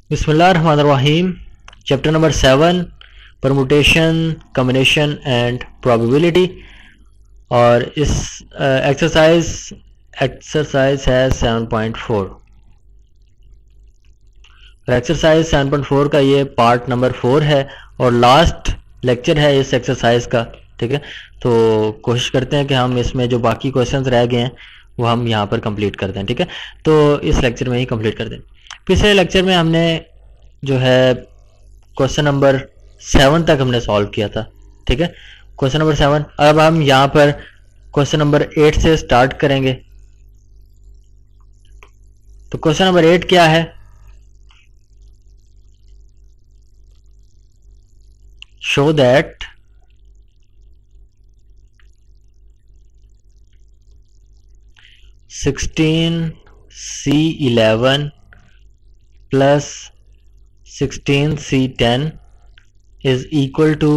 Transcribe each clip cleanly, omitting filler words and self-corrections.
बिस्मिल्लाहिर्रहमानिर्रहीम। Chapter number 7, permutation, combination and probability. और इस एक्सरसाइज है 7.4। एक्सरसाइज 7.4 का ये पार्ट नंबर 4 है और लास्ट लेक्चर है इस एक्सरसाइज का। ठीक है, तो कोशिश करते हैं कि हम इसमें जो बाकी क्वेश्चंस रह गए हैं वो हम यहाँ पर कंप्लीट कर दें। ठीक है, तो इस लेक्चर में ही कंप्लीट कर दें। पिछले लेक्चर में हमने जो है क्वेश्चन नंबर 7 तक हमने सॉल्व किया था। ठीक है, क्वेश्चन नंबर 7। अब हम यहाँ पर क्वेश्चन नंबर 8 से स्टार्ट करेंगे। तो क्वेश्चन नंबर 8 क्या है? Show that (16C11 plus 16C10 is equal to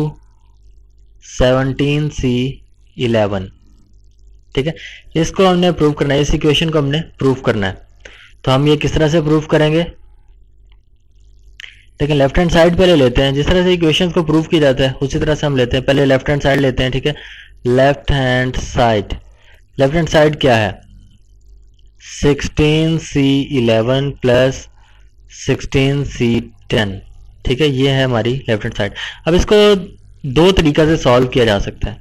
17C11। ठीक है, इसको हमने प्रूव करना है, इस इक्वेशन को हमने प्रूव करना है। तो हम ये किस तरह से प्रूव करेंगे? लेकिन लेफ्ट हैंड साइड पहले लेते हैं। जिस तरह से इक्वेशंस को प्रूव किया जाता है उसी तरह से हम लेते हैं। पहले लेफ्ट हैंड साइड लेते हैं। ठीक है, लेफ्ट हैंड साइड क्या है? 16C11 plus 16C10। ठीक है, ये है हमारी लेफ्ट हैंड साइड। अब इसको दो तरीका से सॉल्व किया जा सकता है।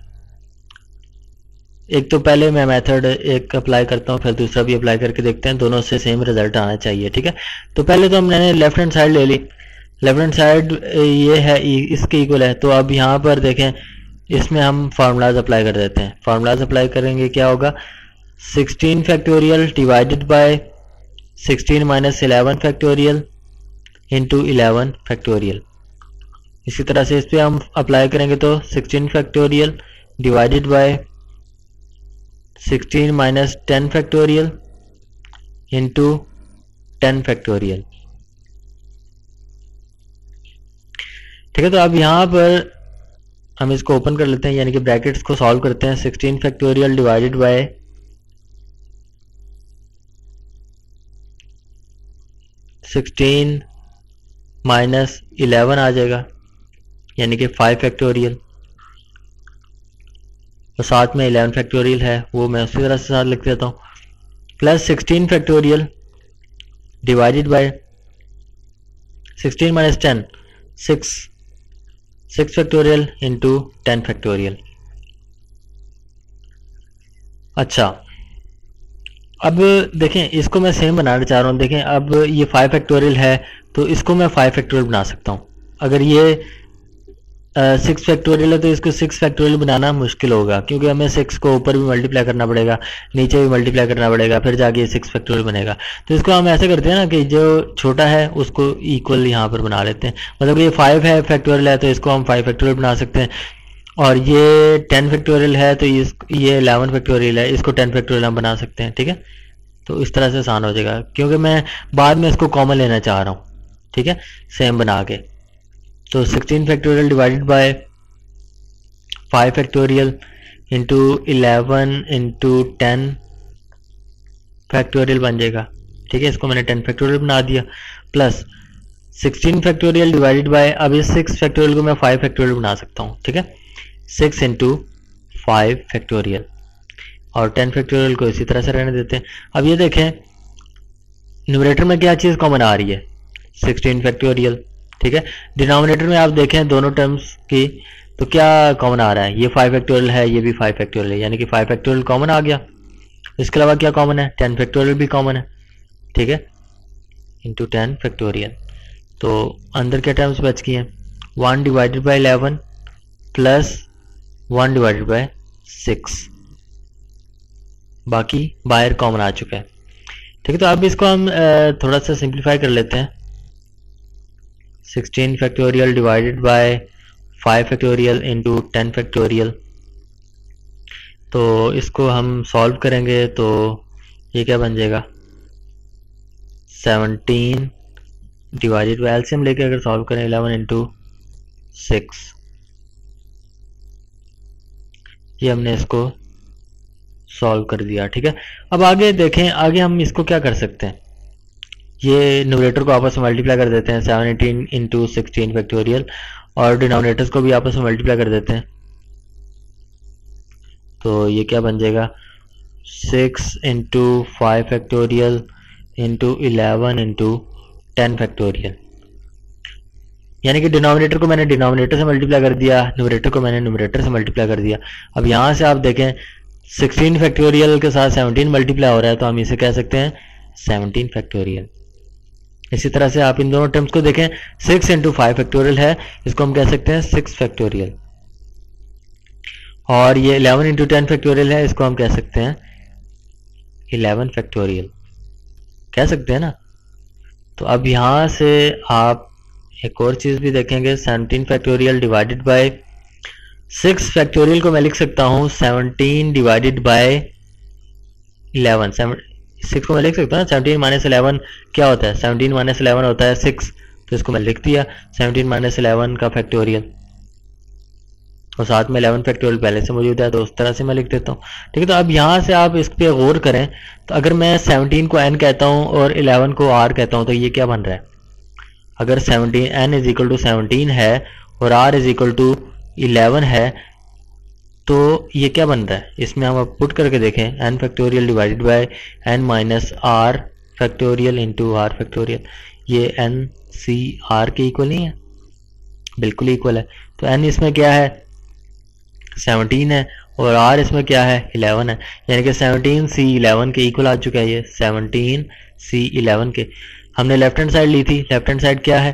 एक तो पहले मैं मेथड एक अप्लाई करता हूँ, फिर दूसरा भी अप्लाई करके देखते हैं, दोनों से सेम रिजल्ट आना चाहिए। ठीक है, तो पहले तो हमने लेफ्ट हैंड साइड ले ली। लेफ्ट हैंड साइड ये है, इसके इक्वल है। तो अब यहाँ पर देखें, इसमें हम फार्मूलाज अप्लाई कर देते हैं। फार्मूलाज अप्लाई करेंगे, क्या होगा? 16 factorial divided by 16 minus 11 factorial into 11 factorial. इसी तरह से इस पर हम अप्लाई करेंगे तो 16 factorial divided by 16 minus 10 factorial into 10 factorial. ठीक है, तो अब यहाँ पर हम इसको ओपन कर लेते हैं, यानी कि ब्रैकेट्स को सॉल्व करते हैं। 16 फैक्टोरियल डिवाइडेड बाय 16 माइनस 11 आ जाएगा, यानी कि 5 फैक्टोरियल, और साथ में 11 फैक्टोरियल है, वो मैं उसी तरह से साथ लिख देता हूँ। Plus 16 factorial divided by 16 minus 10, 6 factorial into 10 factorial. अच्छा, अब देखें, इसको मैं सेम बनाना चाह रहा हूँ। देखें, अब ये 5 फैक्टोरियल है तो इसको मैं 5 फैक्टोरियल बना सकता हूँ। अगर ये 6 फैक्टोरियल है तो इसको 6 फैक्टोरियल बनाना मुश्किल होगा, क्योंकि हमें 6 को ऊपर भी मल्टीप्लाई करना पड़ेगा, नीचे भी मल्टीप्लाई करना पड़ेगा, फिर जाके 6 फैक्टोरियल बनेगा। तो इसको हम ऐसे करते हैं ना कि जो छोटा है उसको इक्वल यहाँ पर बना लेते हैं। मतलब ये 5 है फैक्टोरियल है तो इसको हम 5 फैक्टोरियल बना सकते हैं, और ये 10 फैक्टोरियल है तो ये 11 फैक्टोरियल है, इसको 10 फैक्टोरियल हम बना सकते हैं। ठीक है, तो इस तरह से आसान हो जाएगा, क्योंकि मैं बाद में इसको कॉमन लेना चाह रहा हूँ। ठीक है, सेम बना के। तो 16 factorial divided by 5 factorial into 11 into 10 factorial बन जाएगा। ठीक है, इसको मैंने 10 फैक्टोरियल बना दिया। प्लस 16 फैक्टोरियल डिवाइडेड बाय, अब इस 6 फैक्टोरियल को मैं 5 फैक्टोरियल बना सकता हूँ। ठीक है, 6 इंटू 5 फैक्टोरियल, और 10 फैक्टोरियल को इसी तरह से रहने देते हैं। अब ये देखें, न्यूमरेटर में क्या चीज़ कॉमन आ रही है? 16 फैक्टोरियल। ठीक है, डिनोमिनेटर में आप देखें दोनों टर्म्स की, तो क्या कॉमन आ रहा है? ये 5 फैक्टोरियल है, ये भी 5 फैक्टोरियल है, यानी कि 5 फैक्टोरियल कॉमन आ गया। इसके अलावा क्या कॉमन है? 10 फैक्टोरियल भी कॉमन है। ठीक है, इंटू 10 फैक्टोरियल। तो अंदर क्या टर्म्स बच गई हैं? 1 divided by 11 plus 1 divided by 6, बाकी बाहर कॉमन आ चुका है। ठीक है, तो अब इसको हम थोड़ा सा सिंप्लीफाई कर लेते हैं। 16 factorial divided by 5 factorial into 10 factorial. तो इसको हम सॉल्व करेंगे तो ये क्या बन जाएगा? 17 डिवाइडेड बाय, एलसीएम लेके अगर सॉल्व करें 11 इंटू 6, ये हमने इसको सॉल्व कर दिया। ठीक है, अब आगे देखें, आगे हम इसको क्या कर सकते हैं? ये न्यूमरेटर को आपस में मल्टीप्लाई कर देते हैं 718 इंटू 16 फैक्टोरियल, और डिनोमिनेटर्स को भी आपस में मल्टीप्लाई कर देते हैं। तो ये क्या बन जाएगा 6 into 5 factorial into 11 into 10 factorial. यानी कि डिनोमिनेटर को मैंने डिनोमिनेटर से मल्टीप्लाई कर दिया, न्यूमरेटर को मैंने न्यूमरेटर से मल्टीप्लाई कर दिया। अब यहाँ से आप देखें 16 फैक्टोरियल के साथ 17 मल्टीप्लाई हो रहा है, तो हम इसे कह सकते हैं 17 फैक्टोरियल। इसी तरह से आप इन दोनों टर्म्स को देखें, 6 इंटू 5 फैक्टोरियल है, इसको हम कह सकते हैं 6 फैक्टोरियल, और ये 11 इंटू 10 फैक्टोरियल है, इसको हम कह सकते हैं 11 फैक्टोरियल, कह सकते हैं ना। तो अब यहाँ से आप एक और चीज़ भी देखेंगे, 17 फैक्टोरियल डिवाइडेड बाय 6 फैक्टोरियल को मैं लिख सकता हूँ 17 डिवाइडेड बाय 11। 6 को मैं लिख सकता हूँ 17 माइनस 11 क्या होता है, 17 माइनस 11 होता है 6, तो इसको मैं लिख दिया 17 माइनस 11 का फैक्टोरियल, और साथ में 11 फैक्टोरियल पहले से मौजूद है, तो उस तरह से मैं लिख देता हूँ। ठीक है, तो अब यहाँ से आप इस पर गौर करें, तो अगर मैं 17 को n कहता हूँ और 11 को r कहता हूँ, तो ये क्या बन रहा है। अगर 17 n इज इक्वल टू 17 है और r इज इक्वल टू 11 है, तो ये क्या बन रहा है, इसमें हम अब पुट करके देखें n factorial divided by n minus r factorial into r factorial, ये n c r के इक्वल नहीं है, बिल्कुल इक्वल है। तो n इसमें क्या है 17 है और r इसमें क्या है 11 है, यानी कि 17 c 11 के इक्वल आ चुका है। ये 17 c 11 के, हमने लेफ्ट हैंड साइड ली थी, लेफ्ट हैंड साइड क्या है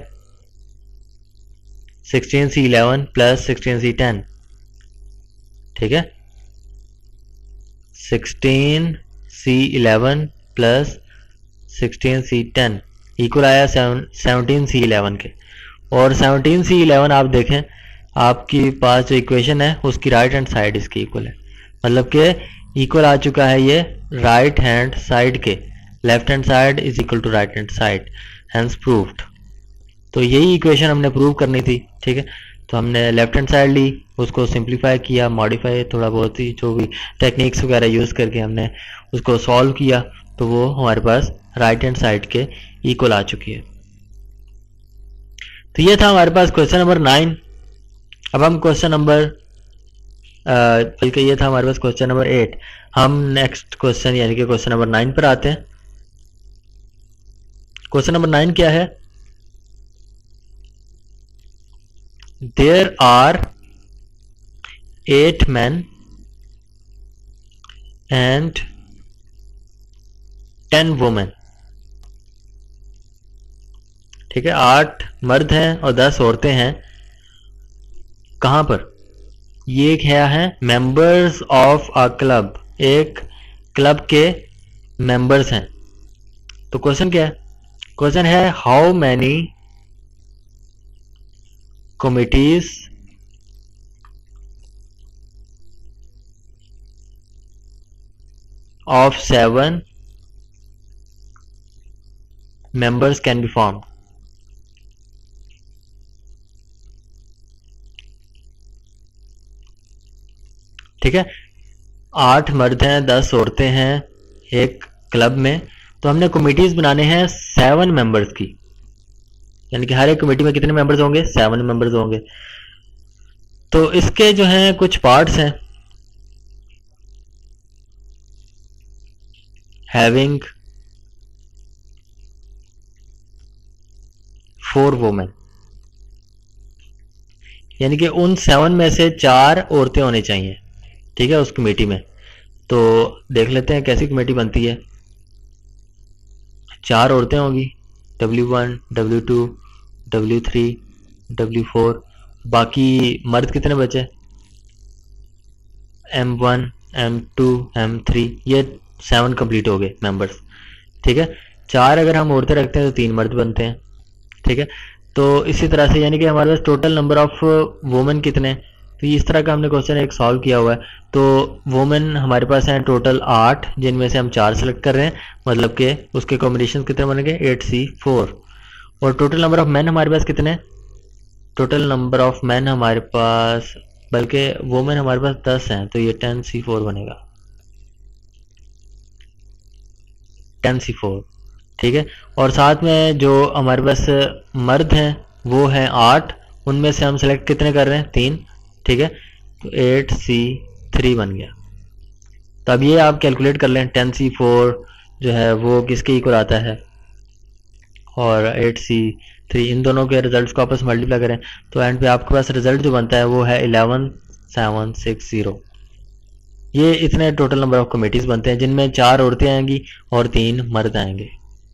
16 c 11 प्लस 16 c 10, ठीक है 16 c 11 प्लस 16 c 10 इक्वल आया 17 c 11 के। और 17 c 11 आप देखें, आपके पास जो इक्वेशन है उसकी राइट हैंड साइड इसकी इक्वल है, मतलब कि इक्वल आ चुका है ये राइट हैंड साइड के, left hand side is equal to right hand side, hence proved. तो यही इक्वेशन हमने प्रूव करनी थी। ठीक है, तो हमने लेफ्ट हैंड साइड ली, उसको सिंप्लीफाई किया, मॉडिफाई थोड़ा बहुत ही जो भी टेक्निक्स वगैरह यूज़ करके हमने उसको सॉल्व किया, तो वो हमारे पास राइट हैंड साइड के इक्वल आ चुकी है। तो ये था हमारे पास क्वेश्चन नंबर 9। अब हम क्वेश्चन नंबर बल्कि ये था हमारे पास क्वेश्चन नंबर 8। हम नेक्स्ट क्वेश्चन यानी कि क्वेश्चन नंबर 9 पर आते हैं। क्वेश्चन नंबर 9 क्या है, there are 8 men and 10 women। ठीक है, 8 मर्द हैं और 10 औरतें हैं। कहां पर, ये क्या है मेंबर्स ऑफ अ क्लब, एक क्लब के मेंबर्स हैं। तो क्वेश्चन क्या है, क्वेश्चन है how many committees of 7 members can be formed। ठीक है, 8 मर्द हैं 10 औरतें हैं एक क्लब में, तो हमने कमिटीज बनाने हैं 7 मेंबर्स की, यानी कि हर एक कमेटी में कितने मेंबर्स होंगे 7 मेंबर्स होंगे। तो इसके जो हैं कुछ पार्ट्स हैं, हैविंग 4 वुमेन, यानी कि उन 7 में से 4 औरतें होनी चाहिए। ठीक है, उस कमेटी में। तो देख लेते हैं कैसी कमेटी बनती है। 4 औरतें होंगी, W1 W2 W3 W4, बाकी मर्द कितने बचे M1 M2 M3, ये 7 कंप्लीट हो गए मेंबर्स। ठीक है, 4 अगर हम औरतें रखते हैं तो 3 मर्द बनते हैं। ठीक है, तो इसी तरह से यानी कि हमारे पास टोटल नंबर ऑफ वुमेन कितने, तो इस तरह का हमने क्वेश्चन एक सॉल्व किया हुआ है। तो वुमेन हमारे पास हैं टोटल 8, जिनमें से हम 4 सेलेक्ट कर रहे हैं, मतलब कि उसके कॉम्बिनेशन कितने बनेंगे 8C4। और टोटल नंबर ऑफ मैन हमारे पास कितने, टोटल नंबर ऑफ मैन हमारे पास, बल्कि वुमेन हमारे पास 10 हैं, तो ये 10C4 बनेगा, 10C4। ठीक है। और साथ में जो हमारे पास मर्द हैं वो हैं 8, उनमें से हम सेलेक्ट कितने कर रहे हैं, 3। ठीक है, तो 8C3 बन गया। तो अब ये आप कैलकुलेट कर लें, 10C4 जो है वो किसके इक्वल आता है, और 8C3, इन दोनों के रिजल्ट्स को आपस में मल्टीप्लाई करें तो एंड पे आपके पास रिजल्ट जो बनता है वो है 11760। ये इतने टोटल नंबर ऑफ कमेटीज बनते हैं जिनमें 4 औरतें आएंगी और 3 मर्द आएंगे।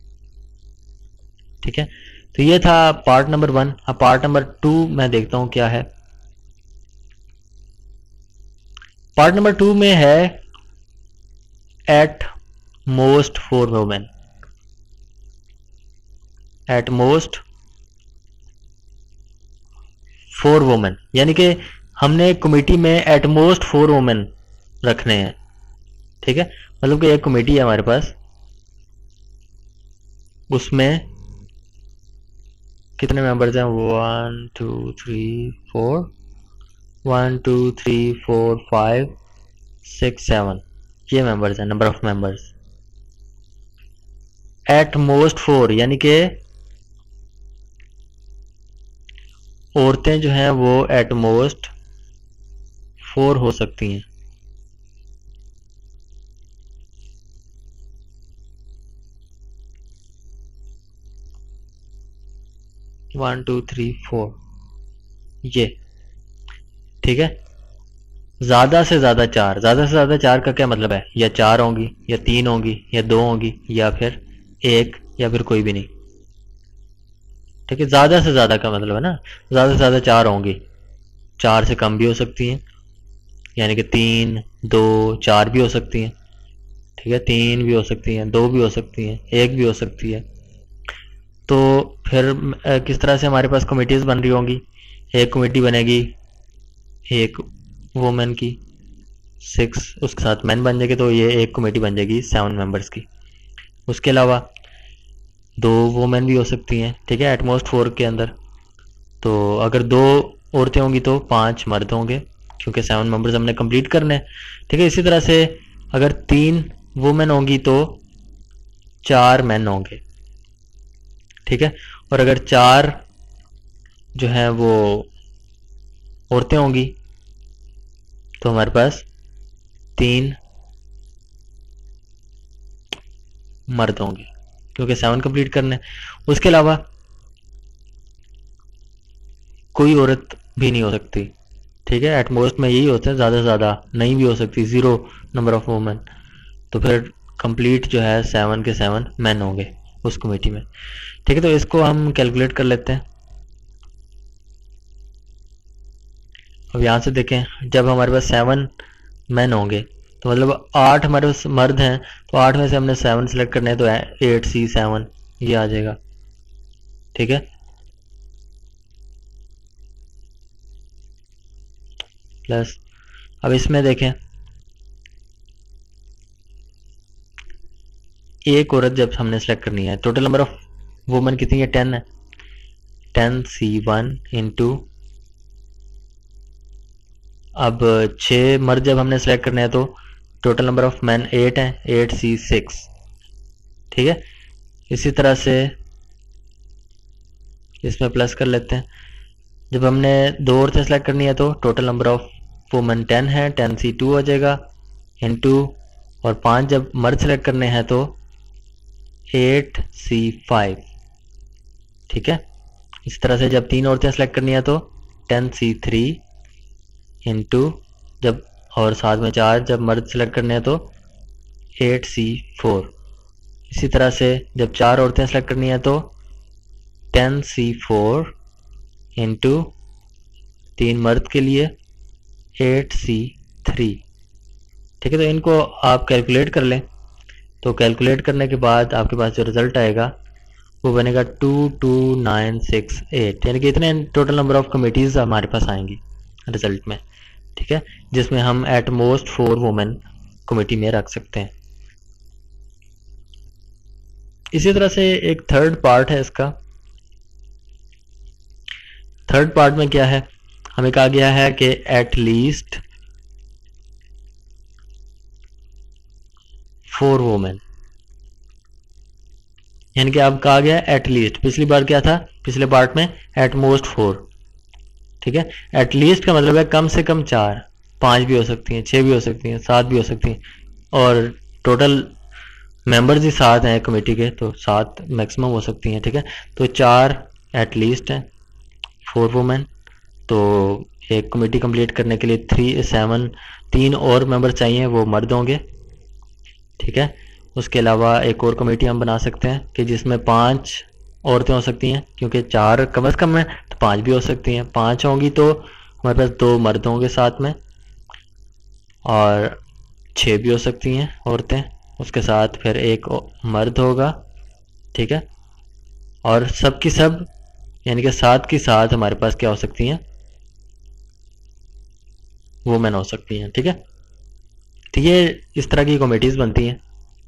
ठीक है, तो ये था पार्ट नंबर 1। अब पार्ट नंबर 2 मैं देखता हूं क्या है। पार्ट नंबर 2 में है at most 4 women. At most 4 women, यानी कि हमने कमेटी में एट मोस्ट 4 वुमेन रखने हैं। ठीक है, मतलब कि एक कमेटी है हमारे पास, उसमें कितने मेंबर्स हैं, 1 2 3 4, 1 2 3 4 5 6 7, ये मेंबर्स हैं, number of members. At most 4 यानी कि औरतें जो हैं वो एट मोस्ट 4 हो सकती हैं। वन टू थ्री फोर, ये ठीक है। ज्यादा से ज्यादा 4, ज्यादा से ज्यादा 4 का क्या मतलब है, या 4 होंगी या 3 होंगी या 2 होंगी या फिर 1 या फिर कोई भी नहीं। ठीक है, ज्यादा से ज्यादा का मतलब है ना, ज्यादा से ज्यादा 4 होंगी, 4 से कम भी हो सकती हैं, यानी कि 3 2 4 भी हो सकती हैं। ठीक है, 3 भी हो सकती हैं, 2 भी हो सकती हैं, 1 भी हो सकती है। तो फिर किस तरह से हमारे पास कमेटीज बन रही होंगी, एक कमेटी बनेगी एक वुमेन की 6, उसके साथ मैन बन जाएगी, तो ये एक कमेटी बन जाएगी 7 मेंबर्स की। उसके अलावा 2 वुमेन भी हो सकती हैं, ठीक है, एटमोस्ट 4 के अंदर। तो अगर 2 औरतें होंगी तो 5 मर्द होंगे, क्योंकि 7 मेंबर्स हमने कंप्लीट करने हैं। ठीक है, इसी तरह से अगर 3 वुमेन होंगी तो 4 मैन होंगे। ठीक है, और अगर 4 जो है वो औरतें होंगी तो हमारे पास 3 मर्द होंगे, क्योंकि 7 कंप्लीट करने। उसके अलावा कोई औरत भी नहीं हो सकती। ठीक है, एटमोस्ट में यही होता है, ज़्यादा से ज़्यादा नहीं भी हो सकती, 0 नंबर ऑफ वुमेन। तो फिर कंप्लीट जो है 7 के 7 मैन होंगे उस कमेटी में। ठीक है, तो इसको हम कैलकुलेट कर लेते हैं। अब यहाँ से देखें, जब हमारे पास 7 मैन होंगे तो मतलब 8 हमारे पास मर्द हैं, तो 8 में से हमने 7 सेलेक्ट करने हैं, तो 8C7 ये आ जाएगा। ठीक है, प्लस अब इसमें देखें, एक औरत जब हमने सेलेक्ट करनी है, टोटल नंबर ऑफ वुमेन कितनी है, 10 है। 10C1 इंटू, अब 6 मर्द जब हमने सेलेक्ट करने हैं तो टोटल नंबर ऑफ मैन 8 है, 8C6। ठीक है, इसी तरह से इसमें प्लस कर लेते हैं। जब हमने 2 औरतें सेलेक्ट करनी है तो टोटल नंबर ऑफ वुमेन 10 है, 10C2 हो जाएगा इंटू, और 5 जब मर्द सेलेक्ट करने हैं तो 8C5। ठीक है, इस तरह से जब 3 औरतें सेलेक्ट करनी है तो 10C3 इंटू, जब और साथ में 4 जब मर्द सेलेक्ट करने हैं तो 8C4। इसी तरह से जब 4 औरतें सेलेक्ट करनी है तो 10C4 इंटू 3 मर्द के लिए 8C3। ठीक है, तो इनको आप कैलकुलेट कर लें। तो कैलकुलेट करने के बाद आपके पास जो रिजल्ट आएगा वो बनेगा 22968, यानी कि इतने टोटल नंबर ऑफ कमेटीज हमारे पास आएंगी रिजल्ट में। ठीक है, जिसमें हम एट मोस्ट 4 वुमेन कमेटी में रख सकते हैं। इसी तरह से एक थर्ड पार्ट है इसका। थर्ड पार्ट में क्या है, हमें कहा गया है कि एट लीस्ट 4 वुमेन। यानी कि अब कहा गया एट लीस्ट, पिछली बार क्या था, पिछले पार्ट में एट मोस्ट 4, ठीक है। एट लीस्ट का मतलब है कम से कम 4, 5 भी हो सकती हैं, 6 भी हो सकती हैं, 7 भी हो सकती हैं, और टोटल मेंबर्स ही 7 हैं कमेटी के, तो 7 मैक्सिमम हो सकती हैं, ठीक है। तो 4 एट लीस्ट हैं, 4 वुमेन, तो एक कमेटी कंप्लीट करने के लिए 3 और मेंबर चाहिए, वो मर्द होंगे, ठीक है। उसके अलावा एक और कमेटी हम बना सकते हैं कि जिसमें 5 औरतें हो सकती हैं, क्योंकि 4 कम से कम है तो 5 भी हो सकती हैं, 5 होंगी तो हमारे पास 2 मर्द होंगे साथ में, और 6 भी हो सकती हैं औरतें, उसके साथ फिर एक मर्द होगा, ठीक है। और सब की सब यानी कि 7 की 7 हमारे पास क्या हो सकती हैं, वुमेन हो सकती हैं, ठीक है। तो ये इस तरह की कमेटीज़ बनती हैं।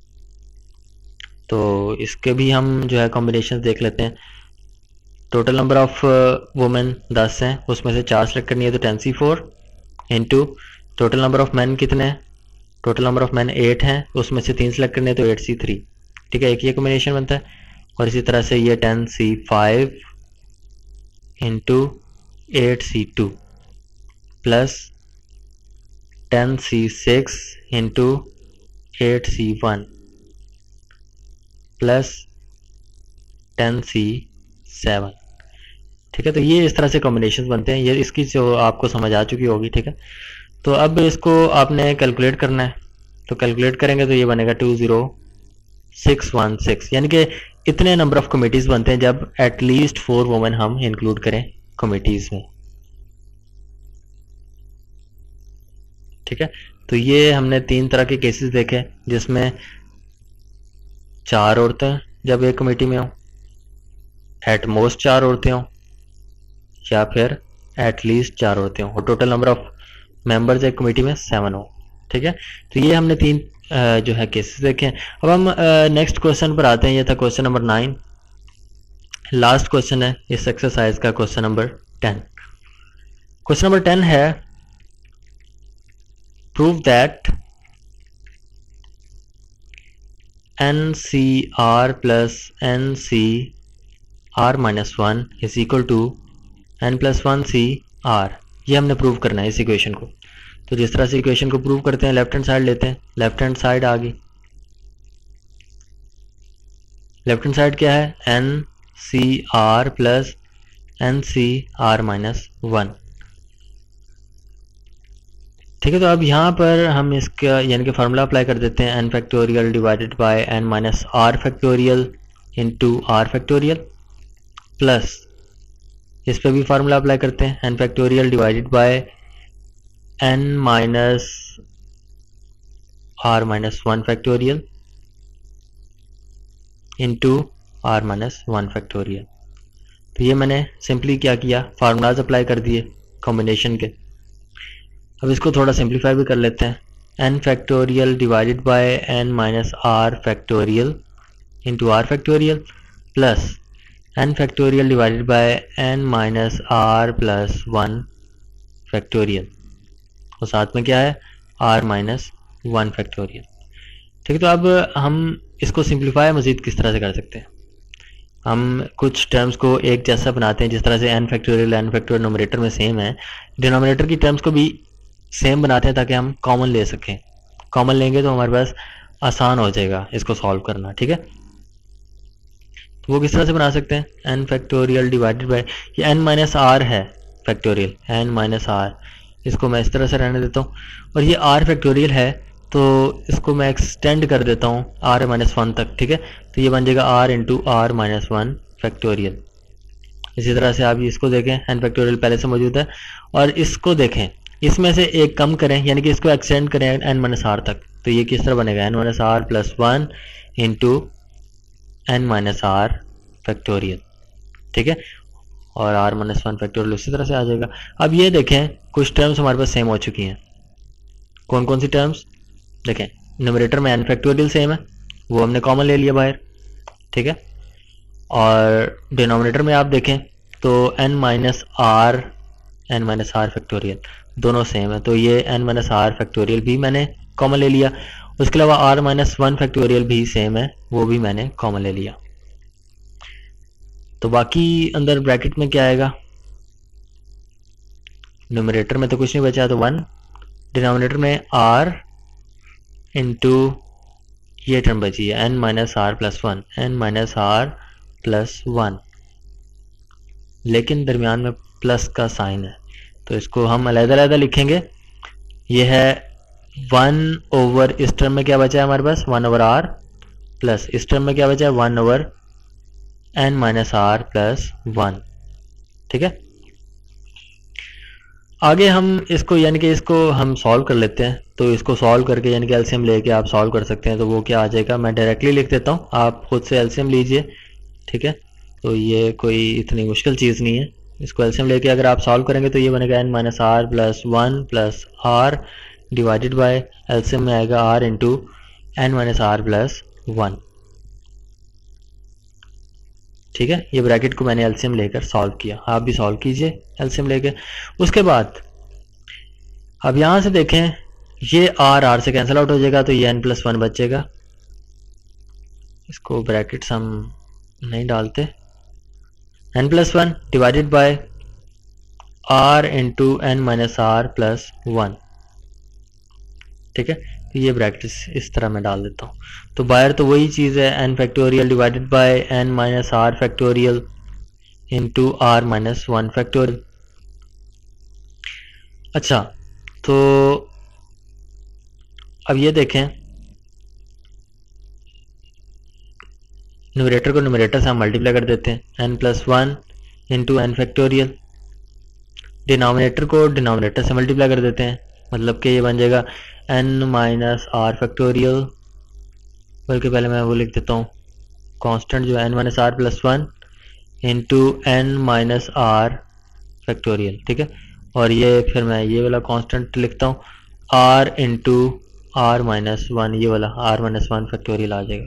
तो इसके भी हम जो है कॉम्बिनेशन देख लेते हैं। टोटल नंबर ऑफ वुमेन 10 हैं, उसमें से 4 सेलेक्ट करनी है, तो 10c4 into total number of man कितने हैं, टोटल नंबर ऑफ मैन 8 हैं, उसमें से 3 सेलेक्ट करने हैं, तो 8c3, ठीक है। एक ये कॉम्बिनेशन बनता है। और इसी तरह से ये 10c5 into 8c2 plus 10c6 into 8c1 plus 10c7, ठीक है। तो ये इस तरह से कॉम्बिनेशन बनते हैं, ये इसकी जो आपको समझ आ चुकी होगी, ठीक है। तो अब इसको आपने कैलकुलेट करना है, तो कैलकुलेट करेंगे तो ये बनेगा 20616, यानी कि इतने नंबर ऑफ कमेटीज़ बनते हैं जब एटलीस्ट 4 वुमेन हम इंक्लूड करें कमेटीज़ में, ठीक है। तो ये हमने 3 तरह के केसेस देखे, जिसमें 4 औरतें जब एक कमेटी में हो, एट मोस्ट 4 औरतें हों, या फिर एट लीस्ट 4 औरतें हों, और टोटल नंबर ऑफ मेंबर्स एक कमेटी में 7 हो, ठीक है। तो ये हमने 3 जो है केसेस देखे हैं। अब हम नेक्स्ट क्वेश्चन पर आते हैं। ये था क्वेश्चन नंबर 9, लास्ट क्वेश्चन है इस एक्सरसाइज का, क्वेश्चन नंबर 10। क्वेश्चन नंबर 10 है, prove that NCR plus NCR minus 1 is equal to N plus 1 CR। ये हमने प्रूव करना है इस इक्वेशन को। तो जिस तरह से इक्वेशन को प्रूव करते हैं, लेफ्ट हैंड साइड लेते हैं, लेफ्ट हैंड साइड आ गई, लेफ्ट हैंड साइड क्या है, NCR प्लस NCR माइनस 1, ठीक है। तो अब यहाँ पर हम इसका यानी कि फार्मूला अप्लाई कर देते हैं, n factorial divided by n minus r factorial into r factorial, plus इस पर भी फार्मूला अप्लाई करते हैं, n factorial divided by n minus r minus 1 factorial into r minus 1 factorial. तो ये मैंने सिंपली क्या किया, फार्मूलाज अप्लाई कर दिए कॉम्बिनेशन के। अब इसको थोड़ा सिंप्लीफाई भी कर लेते हैं, n factorial divided by n minus r factorial into r factorial, plus n factorial divided by n minus r plus 1 factorial, और साथ में क्या है, r माइनस 1 फैक्टोरियल, ठीक है। तो अब हम इसको सिंप्लीफाई मज़ीद किस तरह से कर सकते हैं, हम कुछ टर्म्स को एक जैसा बनाते हैं, जिस तरह से n फैक्टोरियल नोमिनेटर में सेम है, डिनोमिनेटर की टर्म्स को भी सेम बनाते हैं ताकि हम कॉमन ले सकें। कॉमन लेंगे तो हमारे पास आसान हो जाएगा इसको सॉल्व करना, ठीक है। तो वो किस तरह से बना सकते हैं, n फैक्टोरियल डिवाइडेड बाय, ये n माइनस आर है फैक्टोरियल, n माइनस आर, इसको मैं इस तरह से रहने देता हूँ, और ये r फैक्टोरियल है तो इसको मैं एक्सटेंड कर देता हूँ r माइनस 1 तक, ठीक है। तो ये बन जाएगा r into r minus 1 factorial. इसी तरह से आप इसको देखें, n फैक्टोरियल पहले से मौजूद है, और इसको देखें, इसमें से एक कम करें, यानी कि इसको एक्सटेंड करें n माइनस आर तक, तो ये किस तरह बनेगा, n minus R plus 1 into n minus R factorial, ठीक है, और r माइनस 1 फैक्टोरियल उसी तरह से आ जाएगा। अब ये देखें, कुछ टर्म्स हमारे पास सेम हो चुकी हैं। कौन कौन सी टर्म्स देखें, न्यूमरेटर में n फैक्टोरियल सेम है, वो हमने कॉमन ले लिया बाहर, ठीक है। और डिनोमिनेटर में आप देखें तो n माइनस आर फैक्टोरियल दोनों सेम है, तो ये n माइनस आर फैक्टोरियल भी मैंने कॉमन ले लिया। उसके अलावा r माइनस 1 फैक्टोरियल भी सेम है, वो भी मैंने कॉमन ले लिया, तो बाकी अंदर ब्रैकेट में क्या आएगा, न्यूमरेटर में तो कुछ नहीं बचा, तो 1, डिनोमिनेटर में r इंटू ये टर्म बची है n minus R plus 1, n minus R plus 1, लेकिन दरमियान में प्लस का साइन है तो इसको हम अलग-अलग लिखेंगे। ये है 1 ओवर, इस टर्म में क्या बचा है हमारे पास 1 ओवर r, प्लस इस टर्म में क्या बचा है 1 over n minus R plus 1। ठीक है, आगे हम इसको यानी कि इसको हम सॉल्व कर लेते हैं। तो इसको सॉल्व करके यानी कि एलसीएम लेके आप सॉल्व कर सकते हैं। तो वो क्या आ जाएगा, मैं डायरेक्टली लिख देता हूँ, आप खुद से एलसीएम लीजिए। ठीक है, तो ये कोई इतनी मुश्किल चीज़ नहीं है। इसको एलसीएम लेके अगर आप सॉल्व करेंगे तो ये बनेगा n minus R plus 1 plus R divided by LCM में आएगा r into N minus R plus 1। ठीक है, ये ब्रैकेट को मैंने एलसीएम लेकर सॉल्व किया, आप भी सॉल्व कीजिए एलसीएम लेके। उसके बाद अब यहाँ से देखें, ये r से कैंसिल आउट हो जाएगा तो ये n प्लस 1 बचेगा। इसको ब्रैकेट्स हम नहीं डालते, n plus 1 divided by r into N minus R plus 1। ठीक है, तो ये ब्रैकेट्स इस तरह मैं डाल देता हूँ। तो बाहर तो वही चीज़ है, n factorial divided by n minus R factorial into R minus 1 factorial. अच्छा, तो अब ये देखें, न्यूमरेटर को न्यूमरेटर से हम मल्टीप्लाई कर देते हैं, n plus 1 into N factorial. Denominator को डिनोमिनेटर से मल्टीप्लाई कर देते हैं, मतलब कि ये बन जाएगा n माइनस आर फैक्टोरियल, बल्कि पहले मैं वो लिख देता हूँ कांस्टेंट जो है n minus R plus 1 into N minus R factorial. ठीक है, और ये फिर मैं ये वाला कांस्टेंट लिखता हूँ r इंटू आर माइनस 1, ये वाला r माइनस 1 फैक्टोरियल आ जाएगा।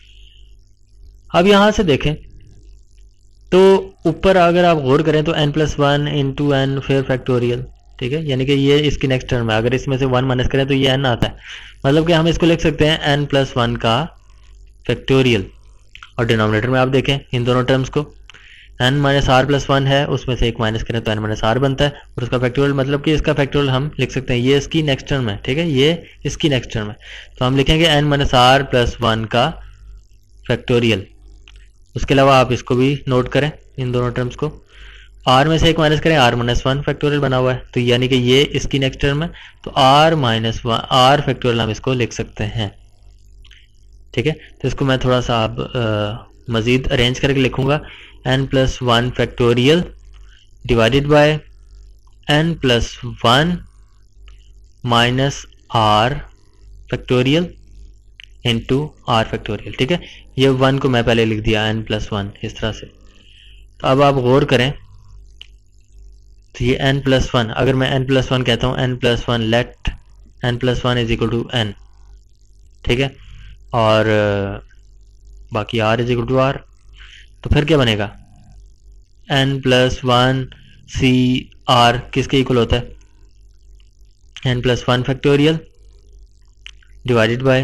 अब यहाँ से देखें तो ऊपर अगर आप गौर करें तो n प्लस 1 इंटू एन फिर फैक्टोरियल। ठीक है, यानी कि ये इसकी नेक्स्ट टर्म है, अगर इसमें से 1 माइनस करें तो ये n आता है, मतलब कि हम इसको लिख सकते हैं n प्लस 1 का फैक्टोरियल। और डिनोमिनेटर में आप देखें इन दोनों टर्म्स को, n माइनस आर प्लस 1 है, उसमें से एक माइनस करें तो n माइनस आर बनता है, और उसका फैक्टोरियल मतलब कि इसका फैक्टोरियल हम लिख सकते हैं, ये इसकी नेक्स्ट टर्म है। ठीक है, ये इसकी नेक्स्ट टर्म है, तो हम लिखेंगे n माइनस आर प्लस 1 का फैक्टोरियल। उसके अलावा आप इसको भी नोट करें, इन दोनों टर्म्स को, r में से एक माइनस करें, r माइनस 1 फैक्टोरियल बना हुआ है, तो यानी कि ये इसकी नेक्स्ट टर्म है, तो r माइनस 1 r फैक्टोरियल हम इसको लिख सकते हैं। ठीक है, तो इसको मैं थोड़ा सा अब मज़ीद अरेंज करके लिखूंगा, n plus 1 factorial divided by n plus 1 minus r factorial into r factorial. ठीक है, ये 1 को मैं पहले लिख दिया n प्लस 1 इस तरह से। तो अब आप गौर करें तो ये n प्लस 1, अगर मैं n प्लस 1 कहता हूँ, n plus 1 let n plus 1 is equal to n। ठीक है, और बाकी r is equal to r, तो फिर क्या बनेगा, n प्लस 1 c r किसके इक्वल होता है, n plus 1 factorial divided by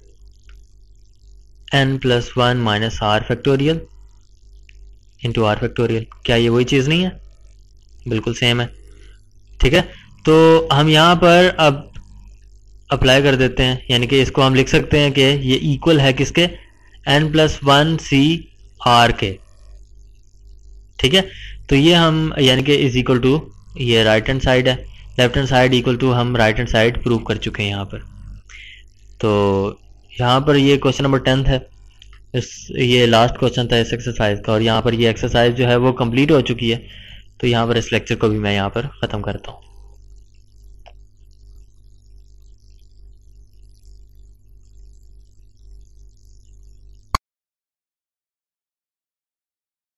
n plus 1 minus r factorial into r factorial. क्या ये वही चीज़ नहीं है, बिल्कुल सेम है। ठीक है, तो हम यहाँ पर अब अप्लाई कर देते हैं, यानी कि इसको हम लिख सकते हैं कि ये इक्वल है किसके, n प्लस 1 c r के। ठीक है, तो ये हम यानी कि इज इक्वल टू, ये राइट हैंड साइड है, left hand side equal to हम राइट हैंड साइड प्रूव कर चुके हैं यहाँ पर। तो यहाँ पर ये क्वेश्चन नंबर 10 है, ये लास्ट क्वेश्चन था इस एक्सरसाइज का, और यहाँ पर ये एक्सरसाइज जो है वो कंप्लीट हो चुकी है। तो यहाँ पर इस लेक्चर को भी मैं यहाँ पर ख़त्म करता हूँ।